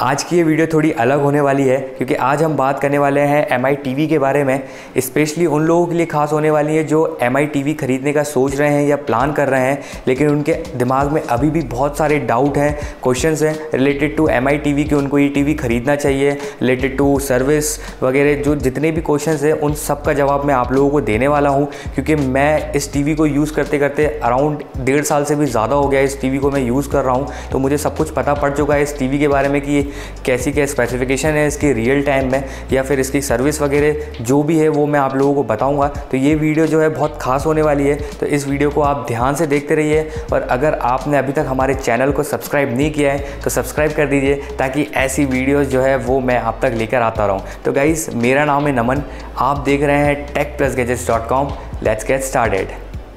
आज की ये वीडियो थोड़ी अलग होने वाली है क्योंकि आज हम बात करने वाले हैं MI टीवी के बारे में। स्पेशली उन लोगों के लिए खास होने वाली है जो MI टीवी खरीदने का सोच रहे हैं या प्लान कर रहे हैं, लेकिन उनके दिमाग में अभी भी बहुत सारे डाउट हैं, क्वेश्चंस हैं रिलेटेड टू MI टीवी कि उनको ये टीवी खरीदना चाहिए, रिलेटेड टू सर्विस वगैरह। जो जितने भी क्वेश्चंस हैं उन सब का जवाब मैं आप लोगों को देने वाला हूँ, क्योंकि मैं इस टीवी को यूज़ करते करते अराउंड 1.5 साल से भी ज़्यादा हो गया इस टीवी को मैं यूज़ कर रहा हूँ। तो मुझे सब कुछ पता पड़ चुका है इस टीवी के बारे में कि कैसी क्या स्पेसिफिकेशन है इसकी रियल टाइम में, या फिर इसकी सर्विस वगैरह जो भी है वो मैं आप लोगों को बताऊंगा। तो ये वीडियो जो है बहुत खास होने वाली है, तो इस वीडियो को आप ध्यान से देखते रहिए। और अगर आपने अभी तक हमारे चैनल को सब्सक्राइब नहीं किया है तो सब्सक्राइब कर दीजिए, ताकि ऐसी वीडियोज़ जो है वो मैं आप तक लेकर आता रहूँ। तो गाइज़, मेरा नाम है नमन, आप देख रहे हैं techplusgadgets.com। Let's get started.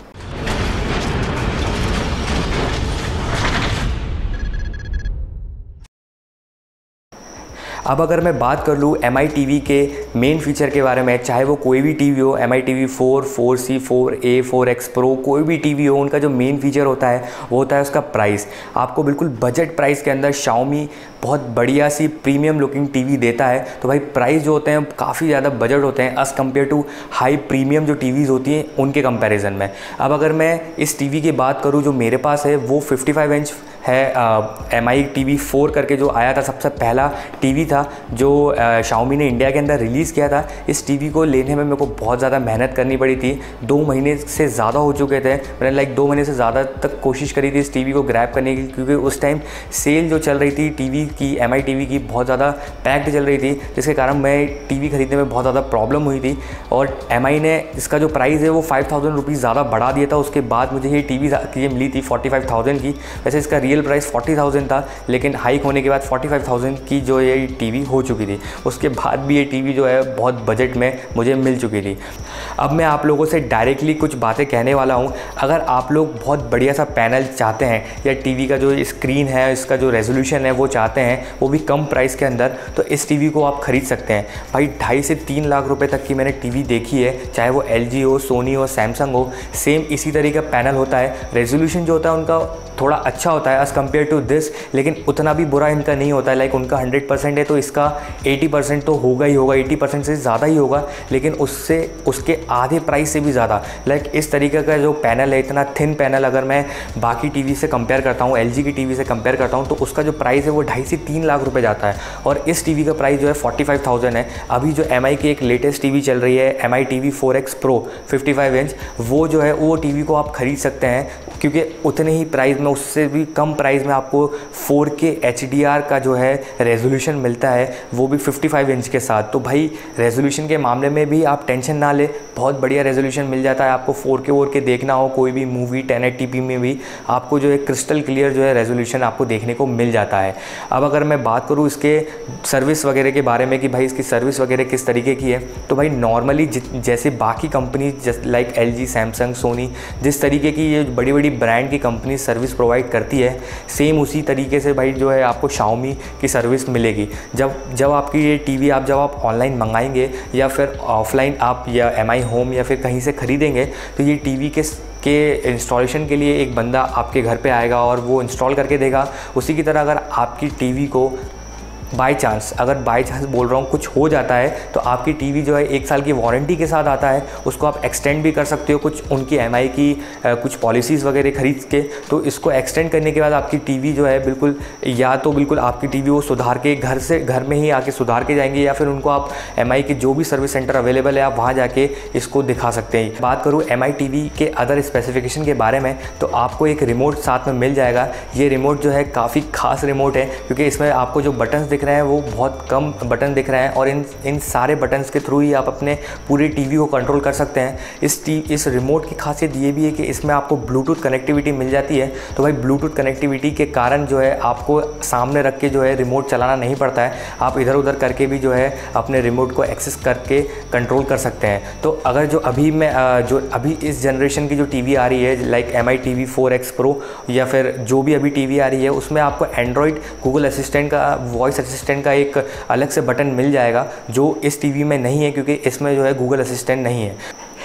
अब अगर मैं बात कर लूँ MI टीवी के मेन फीचर के बारे में, चाहे वो कोई भी टीवी हो, MI TV 4, 4C, 4A, 4X Pro, कोई भी टीवी हो, उनका जो मेन फीचर होता है वो होता है उसका प्राइस। आपको बिल्कुल बजट प्राइस के अंदर Xiaomi बहुत बढ़िया सी प्रीमियम लुकिंग टीवी देता है। तो भाई प्राइस जो होते हैं काफ़ी ज़्यादा बजट होते हैं as compare to high premium जो टीवीज़ होती हैं उनके कंपैरिजन में। अब अगर मैं इस टीवी की बात करूँ जो मेरे पास है वो 55 इंच है। MI टीवी 4 करके जो आया था, सबसे पहला टीवी था जो Xiaomi ने इंडिया के अंदर रिलीज़ किया था। इस टीवी को लेने में मेरे को बहुत ज़्यादा मेहनत करनी पड़ी थी, 2 महीने से ज़्यादा हो चुके थे। मैंने लाइक 2 महीने से ज़्यादा तक कोशिश करी थी इस टीवी को ग्रैब करने की, क्योंकि उस टाइम सेल जो चल रही थी टीवी की, MI टीवी की बहुत ज़्यादा पैक्ड चल रही थी, जिसके कारण मैं टीवी खरीदने में बहुत ज़्यादा प्रॉब्लम हुई थी। और MI ने इसका जो प्राइस है वो 5000 रुपीज़ ज़्यादा बढ़ा दिया था। उसके बाद मुझे ये टीवी मिली थी 45,000 की। वैसे इसका रियल प्राइस 40,000 था, लेकिन हाइक होने के बाद 45,000 की जो ये टीवी हो चुकी थी। उसके बाद भी ये टीवी जो है बहुत बजट में मुझे मिल चुकी थी। अब मैं आप लोगों से डायरेक्टली कुछ बातें कहने वाला हूँ। अगर आप लोग बहुत बढ़िया सा पैनल चाहते हैं या टीवी का जो स्क्रीन है, इसका जो रेजोल्यूशन है वो चाहते हैं, वो भी कम प्राइस के अंदर, तो इस टीवी को आप ख़रीद सकते हैं। भाई 2.5 से 3 लाख रुपए तक की मैंने टीवी देखी है, चाहे वो LG हो, सोनी हो, सैमसंग हो, सेम इसी तरीके का पैनल होता है। रेजोल्यूशन जो होता है उनका थोड़ा अच्छा होता है एज़ कम्पेयर टू दिस, लेकिन उतना भी बुरा इनका नहीं होता है। लाइक उनका 100% है तो इसका 80% तो होगा ही होगा, 80% से ज़्यादा ही होगा, लेकिन उसके आधे प्राइस से भी ज़्यादा। लाइक इस तरीके का जो पैनल है, इतना थिन पैनल, अगर मैं बाकी टीवी से कंपेयर करता हूँ, LG की टीवी से कंपेयर करता हूँ, तो उसका जो प्राइस है वो 2.5 से 3 लाख रुपए जाता है। और इस टीवी का प्राइस जो है 45,000 है। अभी जो MI की एक लेटेस्ट टीवी चल रही है, MI TV 4X Pro 55 inch, वो जो है वो टीवी को आप ख़रीद सकते हैं, क्योंकि उतने ही प्राइस में, उससे भी कम प्राइस में आपको 4K HDR का जो है रेजोल्यूशन मिलता है, वो भी 55 इंच के साथ। तो भाई रेजोल्यूशन के मामले में भी आप टेंशन ना ले, बहुत बढ़िया रेजोल्यूशन मिल जाता है आपको। 4K 4K देखना हो कोई भी मूवी 1080p में भी आपको जो है क्रिस्टल क्लियर जो है रेजोल्यूशन आपको देखने को मिल जाता है। अब अगर मैं बात करूँ इसके सर्विस वगैरह के बारे में कि भाई इसकी सर्विस वगैरह किस तरीके की है, तो भाई नॉर्मली जैसे बाकी company like LG, Samsung, Sony, जिस तरीके की ये बड़ी बड़ी ब्रांड की कंपनी सर्विस प्रोवाइड करती है, सेम उसी तरीके से भाई जो है आपको Xiaomi की सर्विस मिलेगी। जब आपकी ये टीवी जब आप ऑनलाइन मंगाएंगे या फिर ऑफलाइन आप या MI होम या फिर कहीं से ख़रीदेंगे, तो ये टीवी के इंस्टॉलेशन के लिए एक बंदा आपके घर पे आएगा और वो इंस्टॉल करके देगा। उसी की तरह अगर आपकी टीवी को बाय चांस बोल रहा हूँ कुछ हो जाता है, तो आपकी टीवी जो है 1 साल की वारंटी के साथ आता है, उसको आप एक्सटेंड भी कर सकते हो कुछ उनकी MI की कुछ पॉलिसीज़ वगैरह ख़रीद के। तो इसको एक्सटेंड करने के बाद आपकी टीवी जो है बिल्कुल, या तो बिल्कुल आपकी टीवी वो सुधार के घर में ही आके सुधार के जाएंगे, या फिर उनको आप MI के जो भी सर्विस सेंटर अवेलेबल है आप वहाँ जाके इसको दिखा सकते हैं। बात करूँ MI टीवी के अदर स्पेसिफिकेशन के बारे में, तो आपको एक रिमोट साथ में मिल जाएगा। ये रिमोट जो है काफ़ी खास रिमोट है, क्योंकि इसमें आपको जो बटन्स दिख रहे हैं वो बहुत कम बटन दिख रहे हैं, और इन सारे बटन्स के थ्रू ही आप अपने पूरी टीवी को कंट्रोल कर सकते हैं। इस रिमोट की खासियत ये भी है कि इसमें आपको ब्लूटूथ कनेक्टिविटी मिल जाती है। तो भाई ब्लूटूथ कनेक्टिविटी के कारण जो है आपको सामने रख के जो है रिमोट चलाना नहीं पड़ता है, आप इधर उधर करके भी जो है अपने रिमोट को एक्सेस करके कंट्रोल कर सकते हैं। तो अगर जो अभी इस जनरेशन की जो टीवी आ रही है, like MI TV 4X Pro या फिर जो भी अभी टीवी आ रही है, उसमें आपको एंड्रॉयड गूगल असिस्टेंट का वॉइस असिस्टेंट का एक अलग से बटन मिल जाएगा, जो इस टीवी में नहीं है, क्योंकि इसमें जो है गूगल असिस्टेंट नहीं है।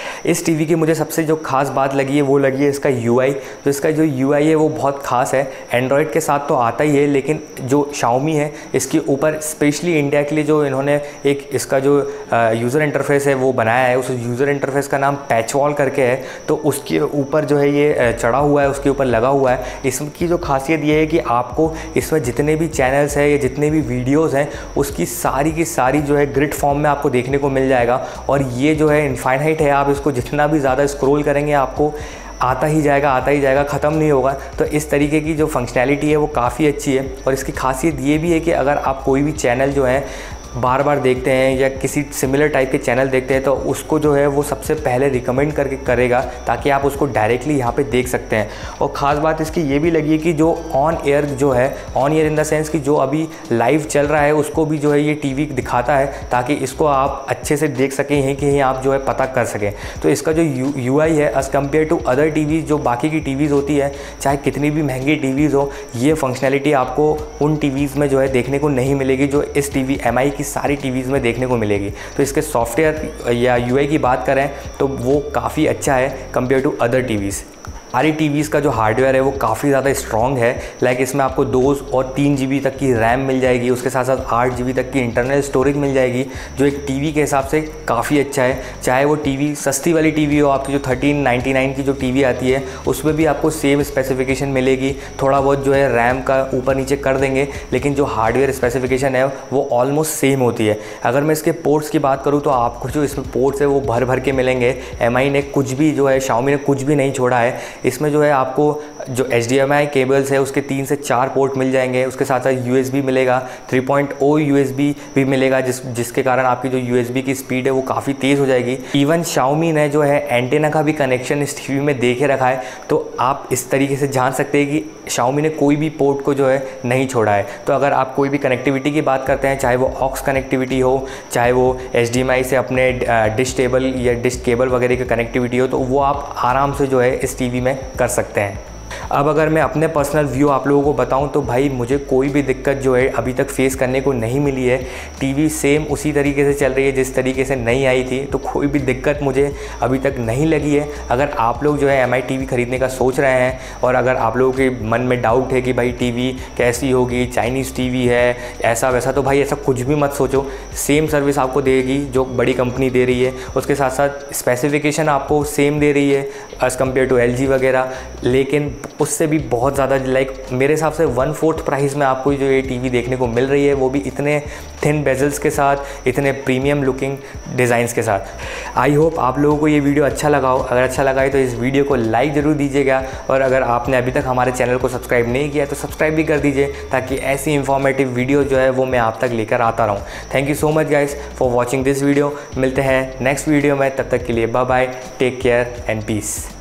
इस टीवी की मुझे सबसे जो खास बात लगी है वो लगी है इसका UI। तो इसका जो UI है वो बहुत खास है। एंड्रॉयड के साथ तो आता ही है, लेकिन जो Xiaomi है इसके ऊपर स्पेशली इंडिया के लिए जो इन्होंने एक इसका जो यूज़र इंटरफेस है वो बनाया है, उस यूज़र इंटरफेस का नाम पैच वॉल करके है। तो उसके ऊपर जो है ये चढ़ा हुआ है, उसके ऊपर लगा हुआ है। इसकी जो खासियत ये है कि आपको इसमें जितने भी चैनल्स हैं या जितने भी वीडियोज़ हैं उसकी सारी की सारी जो है ग्रिड फॉर्म में आपको देखने को मिल जाएगा। और ये जो है इनफाइनाइट है, आप इसको जितना भी ज़्यादा स्क्रॉल करेंगे आपको आता ही जाएगा, ख़त्म नहीं होगा। तो इस तरीके की जो फंक्शनैलिटी है वो काफ़ी अच्छी है। और इसकी खासियत ये भी है कि अगर आप कोई भी चैनल जो है बार बार देखते हैं या किसी सिमिलर टाइप के चैनल देखते हैं तो उसको जो है वो सबसे पहले रिकमेंड करके करेगा, ताकि आप उसको डायरेक्टली यहाँ पे देख सकते हैं। और ख़ास बात इसकी ये भी लगी है कि जो ऑन एयर जो है, on air in the sense कि जो अभी लाइव चल रहा है उसको भी जो है ये टीवी दिखाता है, ताकि इसको आप अच्छे से देख सकें, यहीं कि आप जो है पता कर सकें। तो इसका जो UI है as compare to other TVs, जो बाकी की टीवीज़ होती है, चाहे कितनी भी महंगी टीवीज़ हो, ये फंक्शनैलिटी आपको उन टीवीज़ में जो है देखने को नहीं मिलेगी जो इस टीवी MI की सारी टीवीज़ में देखने को मिलेगी। तो इसके सॉफ्टवेयर या UI की बात करें तो वो काफ़ी अच्छा है कंपेयर टू अदर टीवीज़। सारी टीवीज़ का जो हार्डवेयर है वो काफ़ी ज़्यादा स्ट्रॉन्ग है। लाइक इसमें आपको 2 और 3 GB तक की रैम मिल जाएगी, उसके साथ साथ 8 GB तक की इंटरनल स्टोरेज मिल जाएगी, जो एक टीवी के हिसाब से काफ़ी अच्छा है। चाहे वो टीवी सस्ती वाली टीवी हो, आपकी जो 1399 की जो टीवी आती है उसमें भी आपको सेम स्पेसिफिकेशन मिलेगी। थोड़ा बहुत जो है रैम का ऊपर नीचे कर देंगे, लेकिन जो हार्डवेयर स्पेसिफिकेशन है वो ऑलमोस्ट सेम होती है। अगर मैं इसके पोर्ट्स की बात करूँ तो आपको जो इसमें पोर्ट्स है वो भर भर के मिलेंगे। MI ने कुछ भी जो है, Xiaomi ने कुछ भी नहीं छोड़ा है। इसमें जो है आपको जो HDMI केबल्स है उसके 3 से 4 पोर्ट मिल जाएंगे, उसके साथ साथ USB मिलेगा, 3.0 USB भी मिलेगा, जिसके कारण आपकी जो USB की स्पीड है वो काफ़ी तेज़ हो जाएगी। इवन Xiaomi ने जो है एंटेना का भी कनेक्शन इस टीवी में दे के रखा है। तो आप इस तरीके से जान सकते हैं कि Xiaomi ने कोई भी पोर्ट को जो है नहीं छोड़ा है। तो अगर आप कोई भी कनेक्टिविटी की बात करते हैं, चाहे वो ऑक्स कनेक्टिविटी हो, चाहे वो HDMI से अपने डिश टेबल या डिश केबल वगैरह की कनेक्टिविटी हो, तो वो आप आराम से जो है इस टीवी में कर सकते हैं। अब अगर मैं अपने पर्सनल व्यू आप लोगों को बताऊं तो भाई मुझे कोई भी दिक्कत जो है अभी तक फेस करने को नहीं मिली है। टीवी सेम उसी तरीके से चल रही है जिस तरीके से नहीं आई थी, तो कोई भी दिक्कत मुझे अभी तक नहीं लगी है। अगर आप लोग जो है MI टीवी ख़रीदने का सोच रहे हैं और अगर आप लोगों के मन में डाउट है कि भाई टीवी कैसी होगी, चाइनीज़ टीवी है ऐसा वैसा, तो भाई ऐसा कुछ भी मत सोचो। सेम सर्विस आपको देगी जो बड़ी कंपनी दे रही है, उसके साथ साथ स्पेसिफिकेशन आपको सेम दे रही है एज़ कम्पेयर टू LG वगैरह, लेकिन उससे भी बहुत ज़्यादा लाइक मेरे हिसाब से 1/4 प्राइस में आपको जो ये टीवी देखने को मिल रही है, वो भी इतने थिन बेजल्स के साथ, इतने प्रीमियम लुकिंग डिज़ाइंस के साथ। आई होप आप लोगों को ये वीडियो अच्छा लगा हो। अगर अच्छा लगा है तो इस वीडियो को लाइक ज़रूर दीजिएगा, और अगर आपने अभी तक हमारे चैनल को सब्सक्राइब नहीं किया तो सब्सक्राइब भी कर दीजिए, ताकि ऐसी इंफॉर्मेटिव वीडियो जो है वो मैं आप तक लेकर आता रहूँ। Thank you so much guys for watching this video. मिलते हैं नेक्स्ट वीडियो में, तब तक के लिए bye bye, take care and piece.